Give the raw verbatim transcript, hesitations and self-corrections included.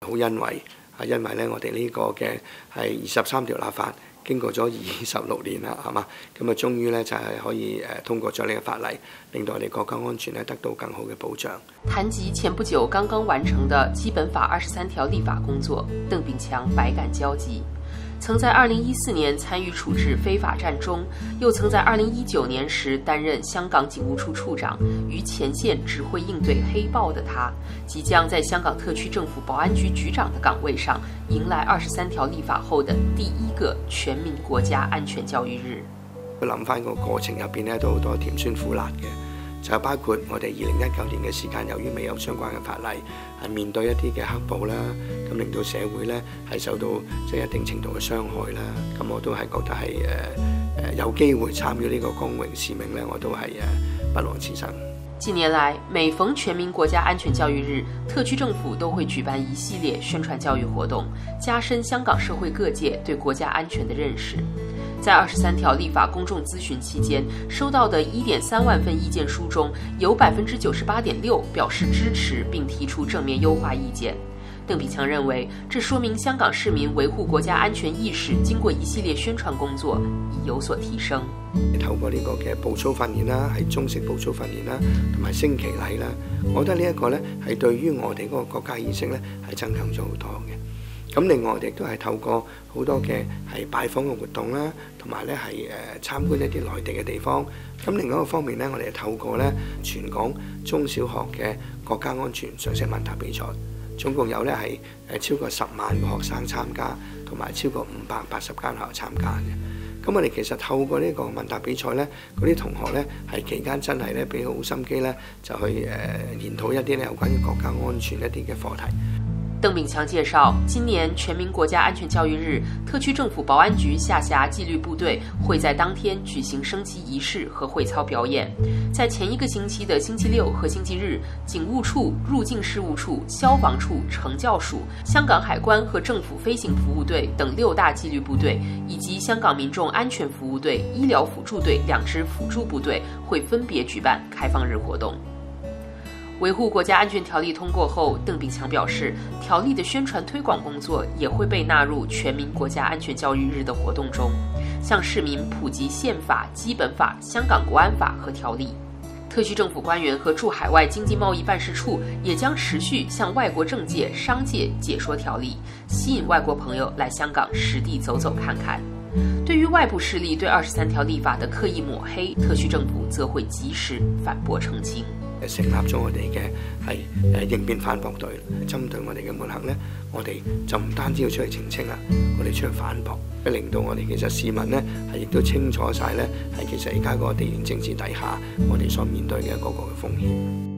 好欣慰啊，因為咧我哋呢個嘅係二十三條立法。 經過咗二十六年啦，係嘛？咁啊，終於咧就係可以誒通過咗呢個法例，令到我哋國家安全咧得到更好嘅保障。 談及前不久剛剛完成的基本法二十三條立法工作，鄧炳強百感交集。曾在二零一四年參與處置非法佔中，又曾在二零一九年時擔任香港警務處處長，於前線指揮應對黑暴的他，即將在香港特區政府保安局局長的崗位上，迎來二十三條立法後的第一個全民國家安全教育日。 諗翻個過程入邊咧，都好多甜酸苦辣嘅。 就包括我哋二零一九年嘅時間，由於未有相關嘅法例，係面對一啲嘅黑暴啦，咁令到社會咧係受到即係一定程度嘅傷害啦。咁我都係覺得係誒誒有機會參與呢個光榮使命咧，我都係誒不枉此生。 近年來，每逢全民國家安全教育日，特區政府都會舉辦一系列宣傳教育活動，加深香港社會各界對國家安全的認識。 在二十三條立法公眾諮詢期間，收到的一點三萬份意見書中，有百分之九十八點六表示支持並提出正面優化意見。鄧炳強認為，這說明香港市民維護國家安全意識經過一系列宣傳工作已有所提升。 透過呢個嘅步操訓練啦，係中式步操訓練啦，同埋升旗禮啦，我覺得呢一個咧係對於我哋嗰個國家意識咧係增強咗好多嘅。 咁另外我哋都係透過好多嘅係拜訪嘅活動啦，同埋咧係誒參觀一啲內地嘅地方。咁另外一個方面咧，我哋係透過咧全港中小學嘅國家安全常識問答比賽，總共有咧係誒超過十萬個學生參加，同埋超過五百八十間學校參加嘅。咁我哋其實透過呢個問答比賽咧，嗰啲同學咧係期間真係咧俾好心機咧，就去誒研討一啲咧有關於國家安全一啲嘅課題。 鄧炳強介紹，今年全民國家安全教育日，特區政府保安局下轄紀律部隊會在當天舉行升旗儀式和會操表演。在前一個星期的星期六和星期日，警務處、入境事務處、消防處、懲教署、香港海關和政府飛行服務隊等六大紀律部隊，以及香港民眾安全服務隊、醫療輔助隊兩支輔助部隊會分別舉辦開放日活動。 維護國家安全條例通過後，鄧炳強表示，條例的宣傳推廣工作也會被納入全民國家安全教育日的活動中，向市民普及憲法、基本法、香港國安法和條例。特區政府官員和駐海外經濟貿易辦事處也將持續向外國政界、商界解說條例，吸引外國朋友來香港實地走走看看。對於外部勢力對二十三條立法的刻意抹黑，特區政府則會及時反駁澄清。 成立咗我哋嘅係誒應變反駁隊，針對我哋嘅抹黑咧，我哋就唔單止要出去澄清啦，我哋出去反駁，令到我哋其實市民咧係亦都清楚晒咧，係其實而家嗰個地緣政治底下，我哋所面對嘅嗰個嘅風險。